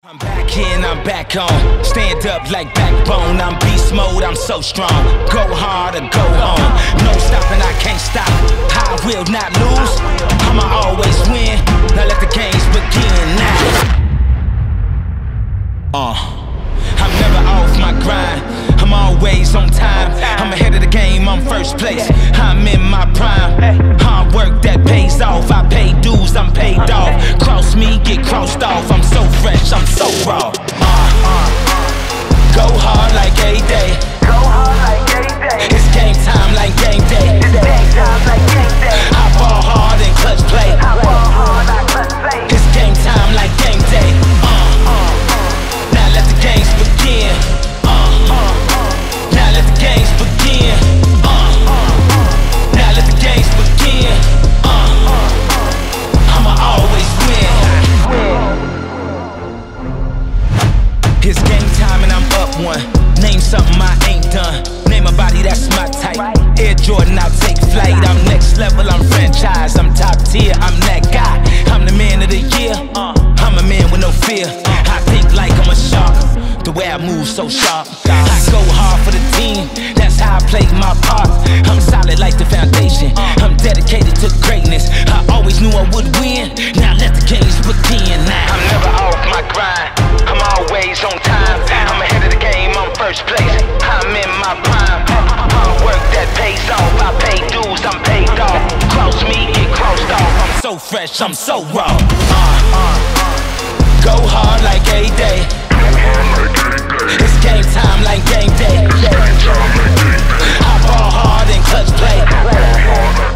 I'm back here and I'm back on. Stand up like backbone. I'm beast mode, I'm so strong. Go hard or go home. No stopping, I can't stop. I will not lose. I'ma always win. Now let the games begin now. I'm never off my grind. I'm always on time. I'm ahead of the game, I'm first place. I'm in my prime. Hard work that pays off. I pay dues, I'm paid off. Cross me, get crossed off. I'm so fresh, I'm so raw. Go hard like A-Day. Go hard like A-Day. It's game time like game day. It's game time like game day. I ball hard and clutch play. I ball hard, I clutch play. It's game time like game day. Now let the games begin. Now let the games begin. Now let the games begin. I'ma always win. It's game time and I'm up one. Name something I ain't done. Name a body that's my type. Air Jordan, I'll take flight. I'm next level, I'm franchise. I'm top tier, I'm that guy. I'm the man of the year. I'm a man with no fear. I think like I'm a shark. The way I move so sharp. I go hard for the team. That's how I play my part. I'm solid like the foundation. I'm dedicated to greatness. I always knew I would win. Now let the games begin. Now I'm never off my grind. I'm always on time. I'm ahead of the game, I'm first place. I'm in my prime. Hard work that pays off. I pay dues, I'm paid off. Cross me, get crossed off. I'm so fresh, I'm so raw. Go hard like A-Day. It's game time like game day. I ball hard and clutch play.